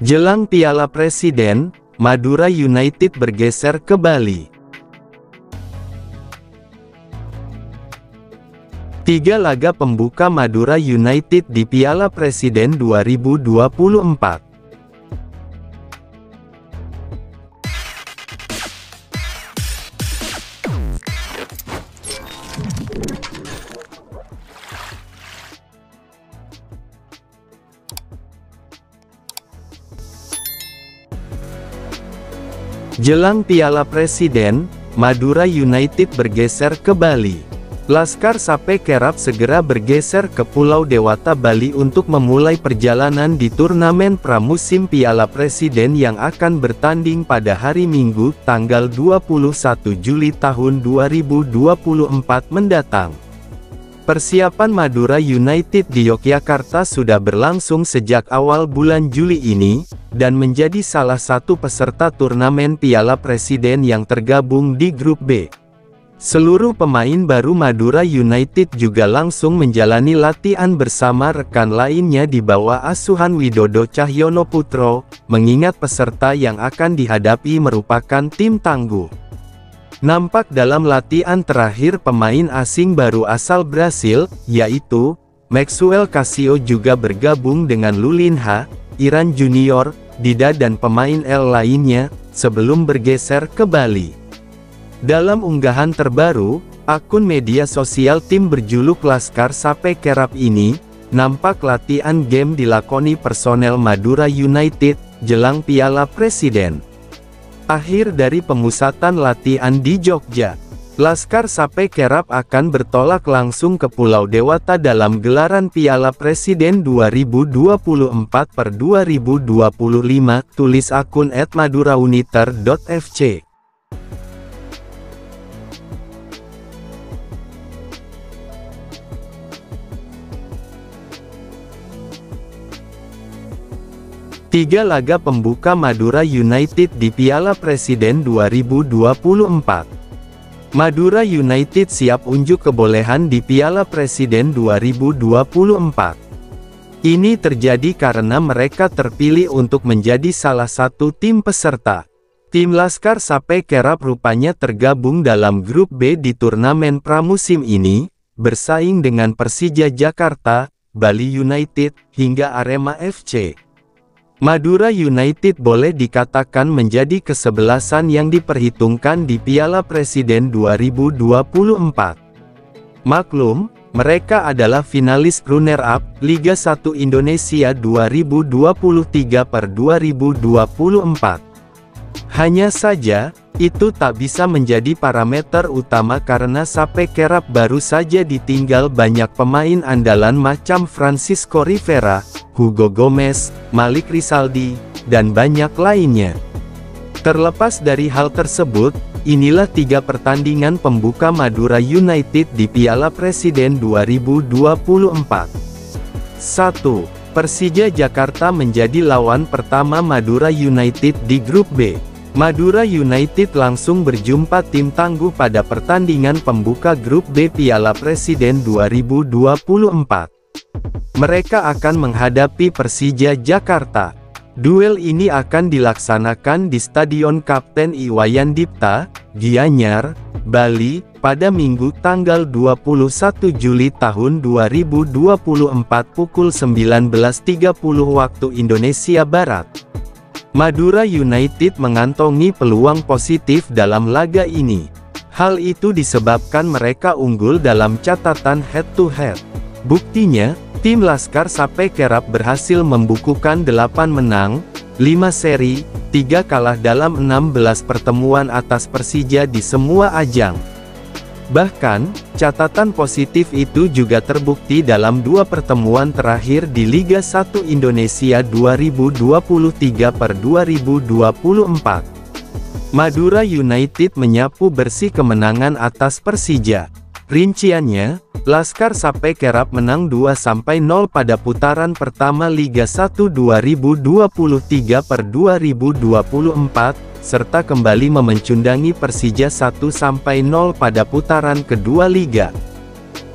Jelang Piala Presiden, Madura United bergeser ke Bali. 3 laga pembuka Madura United di Piala Presiden 2024. Jelang Piala Presiden, Madura United bergeser ke Bali. Laskar Sape Kerap segera bergeser ke Pulau Dewata Bali untuk memulai perjalanan di turnamen pramusim Piala Presiden yang akan bertanding pada hari Minggu, tanggal 21 Juli tahun 2024 mendatang. Persiapan Madura United di Yogyakarta sudah berlangsung sejak awal bulan Juli ini, dan menjadi salah satu peserta turnamen Piala Presiden yang tergabung di Grup B. Seluruh pemain baru Madura United juga langsung menjalani latihan bersama rekan lainnya di bawah asuhan Widodo Cahyono Putro, mengingat peserta yang akan dihadapi merupakan tim tangguh. Nampak dalam latihan terakhir pemain asing baru asal Brasil, yaitu Maxwell Casio juga bergabung dengan Lulinha, Iran Junior, Dida dan pemain L lainnya, sebelum bergeser ke Bali. Dalam unggahan terbaru, akun media sosial tim berjuluk Laskar Sape Kerap ini, nampak latihan game dilakoni personel Madura United, jelang Piala Presiden. Akhir dari pemusatan latihan di Jogja, Laskar Sape Kerap akan bertolak langsung ke Pulau Dewata dalam gelaran Piala Presiden 2024/2025, tulis akun @madurauniter.fc. Tiga laga pembuka Madura United di Piala Presiden 2024. Madura United siap unjuk kebolehan di Piala Presiden 2024. Ini terjadi karena mereka terpilih untuk menjadi salah satu tim peserta. Tim Laskar Sape Kerap rupanya tergabung dalam Grup B di turnamen pramusim ini, bersaing dengan Persija Jakarta, Bali United, hingga Arema FC. Madura United boleh dikatakan menjadi kesebelasan yang diperhitungkan di Piala Presiden 2024. Maklum, mereka adalah finalis runner-up Liga 1 Indonesia 2023/2024. Hanya saja, itu tak bisa menjadi parameter utama karena Sape Kerap baru saja ditinggal banyak pemain andalan macam Francisco Rivera, Hugo Gomez, Malik Rizaldi, dan banyak lainnya. Terlepas dari hal tersebut, inilah 3 pertandingan pembuka Madura United di Piala Presiden 2024. 1. Persija Jakarta menjadi lawan pertama Madura United di Grup B. Madura United langsung berjumpa tim tangguh pada pertandingan pembuka Grup B Piala Presiden 2024. Mereka akan menghadapi Persija Jakarta. Duel ini akan dilaksanakan di Stadion Kapten Iwayan Dipta, Gianyar, Bali, pada Minggu tanggal 21 Juli tahun 2024 pukul 19.30 waktu Indonesia Barat. Madura United mengantongi peluang positif dalam laga ini. Hal itu disebabkan mereka unggul dalam catatan head-to-head. Buktinya, tim Laskar Sape Kerap berhasil membukukan 8 menang, 5 seri, 3 kalah dalam 16 pertemuan atas Persija di semua ajang. Bahkan, catatan positif itu juga terbukti dalam 2 pertemuan terakhir di Liga 1 Indonesia 2023/2024. Madura United menyapu bersih kemenangan atas Persija. Rinciannya, Laskar Sape Kerap menang 2-0 pada putaran pertama Liga 1 2023/2024, serta kembali memencundangi Persija 1-0 pada putaran kedua Liga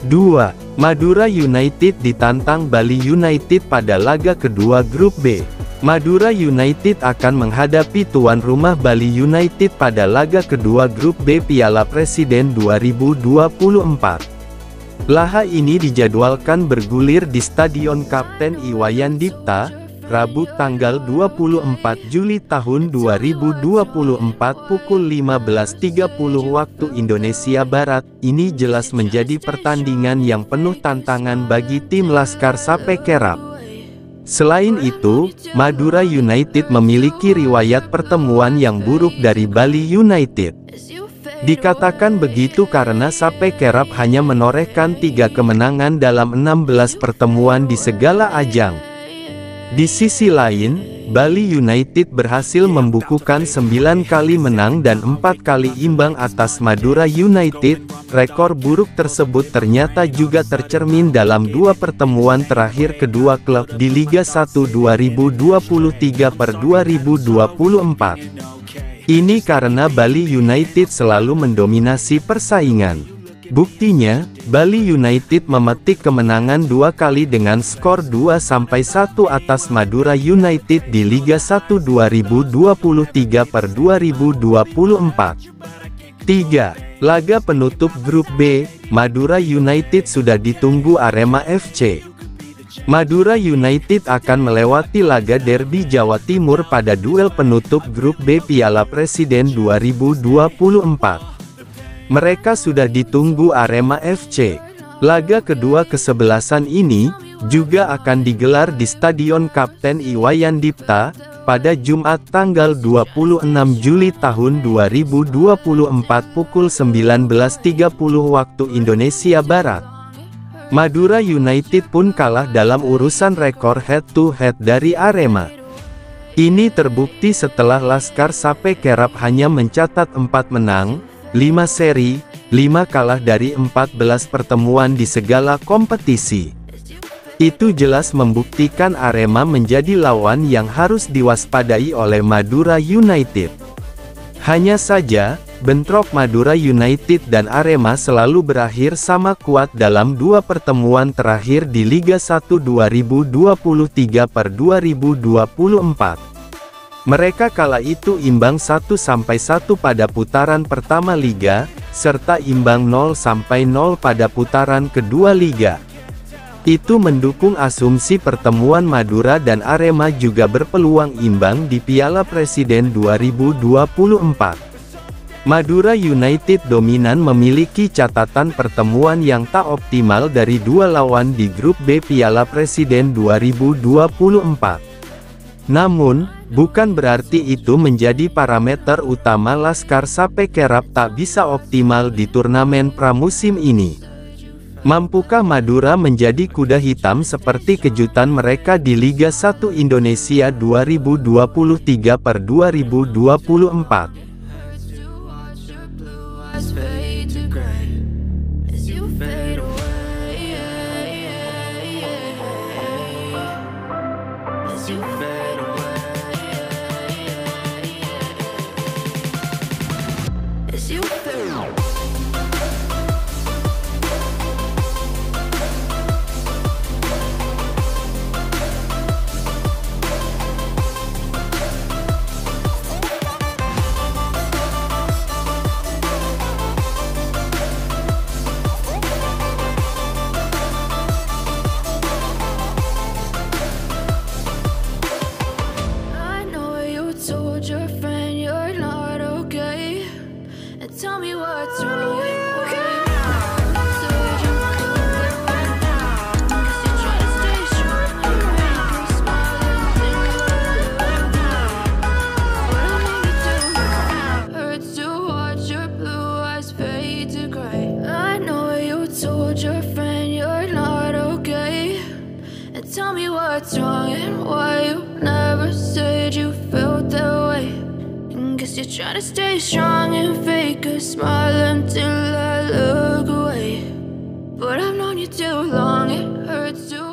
2. Madura United ditantang Bali United pada laga kedua Grup B. Madura United akan menghadapi tuan rumah Bali United pada laga kedua grup B Piala Presiden 2024. Laga ini dijadwalkan bergulir di Stadion Kapten Iwayan Dipta, Rabu tanggal 24 Juli tahun 2024 pukul 15.30 waktu Indonesia Barat. Ini jelas menjadi pertandingan yang penuh tantangan bagi tim Laskar Sape Kerap. Selain itu, Madura United memiliki riwayat pertemuan yang buruk dari Bali United. Dikatakan begitu karena Sape Kerap hanya menorehkan 3 kemenangan dalam 16 pertemuan di segala ajang. Di sisi lain, Bali United berhasil membukukan 9 kali menang dan 4 kali imbang atas Madura United. Rekor buruk tersebut ternyata juga tercermin dalam 2 pertemuan terakhir kedua klub di Liga 1 2023/2024. Ini karena Bali United selalu mendominasi persaingan. Buktinya, Bali United memetik kemenangan 2 kali dengan skor 2-1 atas Madura United di Liga 1 2023/2024. 3. Laga penutup grup B, Madura United sudah ditunggu Arema FC. Madura United akan melewati laga derby Jawa Timur pada duel penutup grup B Piala Presiden 2024. Mereka sudah ditunggu Arema FC. Laga kedua kesebelasan ini juga akan digelar di Stadion Kapten Iwayan Dipta pada Jumat tanggal 26 Juli tahun 2024 pukul 19.30 waktu Indonesia Barat. Madura United pun kalah dalam urusan rekor head-to-head dari Arema. Ini terbukti setelah Laskar Sape Kerap hanya mencatat 4 menang, 5 seri, 5 kalah dari 14 pertemuan di segala kompetisi. Itu jelas membuktikan Arema menjadi lawan yang harus diwaspadai oleh Madura United. Hanya saja, bentrok Madura United dan Arema selalu berakhir sama kuat dalam 2 pertemuan terakhir di Liga 1 2023/2024. Mereka kala itu imbang 1-1 pada putaran pertama Liga, serta imbang 0-0 pada putaran kedua Liga. Itu mendukung asumsi pertemuan Madura dan Arema juga berpeluang imbang di Piala Presiden 2024. Madura United dominan memiliki catatan pertemuan yang tak optimal dari 2 lawan di grup B Piala Presiden 2024. Namun, bukan berarti itu menjadi parameter utama Laskar Sape Kerap tak bisa optimal di turnamen pramusim ini. Mampukah Madura menjadi kuda hitam seperti kejutan mereka di Liga 1 Indonesia 2023/2024? Tell me what's wrong. Tell me what's wrong and why you never said you felt that way. Guess you're trying to stay strong and fake a smile until I look away. But I've known you too long, it hurts to